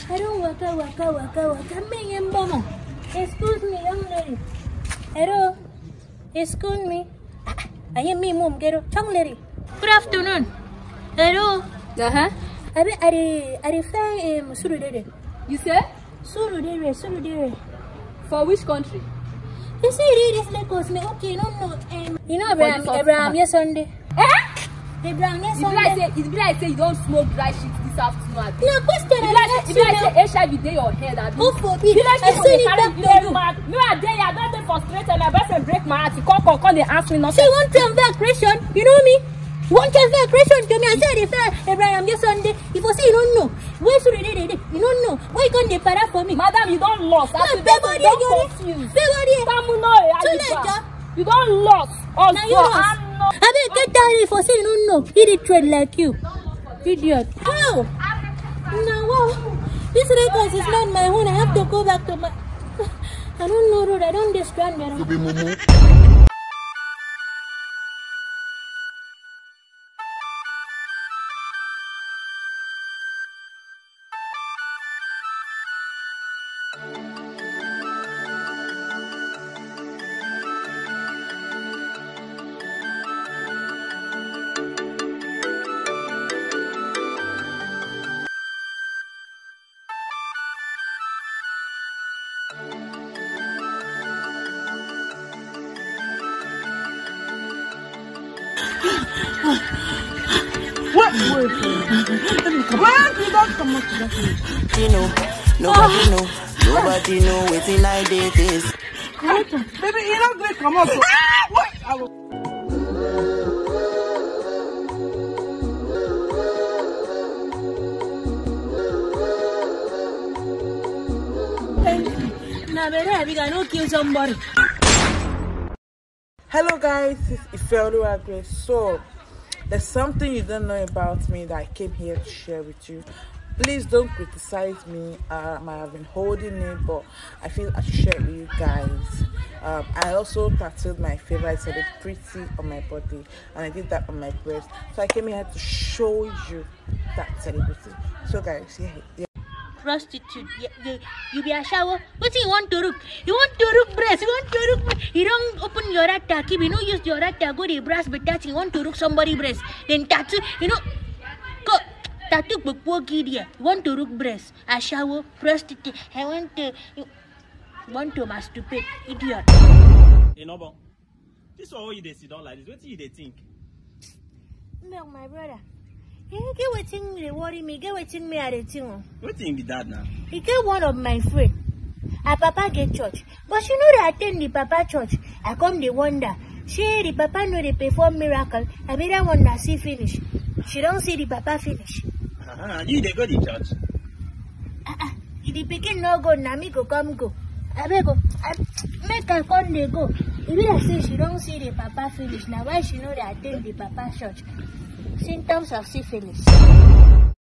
I don't waka. Me and Bomo. Excuse me, young lady. Hello. Excuse me. I am me, mom. Get up, young lady. Good afternoon. Hello. Are flying Surudere? You say? Surudere. For which country? You see, this Lagos me. Okay, no. You know Abraham, yes, Sunday. Abraham, yes, Sunday. It's like say you don't smoke dry shit this afternoon. No question. If I say HIV day your head, I go for it. I seen it back to you. Me a day, I don't frustrated. My boyfriend break my heart. He come, they ask me nothing. See, one time vaccination, you know me. One time vaccination to me. I said if Abraham, yes, Sunday. If you say you don't know, where should they? You don't know. Why can't they para for me? Madam, you don't lost. No, don't confused. You don't lost. Also, now you lost. I mean, get down for saying you don't know. He did trade like you. Idiot. How? No, this record is not my own. I have to go back to my... I don't know, road. I don't understand. Nobody know within 9 days. Baby, you don't going to come out. Now, baby, I don't kill somebody. Hello guys, this is Ifeoluwa Grace. So there's something you don't know about me that I came here to share with you. Please don't criticize me. I have been holding it, but I feel I should share it with you guys. I also tattooed my favorite celebrity on my body, and I did that on my breast. So I came here to show you that celebrity. So guys, yeah. Prostitute, you be a shower. What do you want to look? You want to look breast? You want to look? You don't open your attack. If you don't use your attack, go to breast, but that you want to look somebody breast. Then tattoo, you know, go tattoo book you want to look breast. A shower, prostitute. I want to masturbate, idiot. Hey, no, this is all you sit down like this. What do you think? No, my brother. Get waiting me, worry me. Get waiting me at the thing. What thing be that now? He get one of my friend. A papa get church, but she know that attend the papa church. I come the wonder. She the papa know they perform miracle. I made that one that see finish. She don't see the papa finish. You they go to church. If the pikin no go, na me go come go. I beg go. Make her come they go. If I say she don't see the papa finish, now why she know they attend the papa church? Symptoms of syphilis.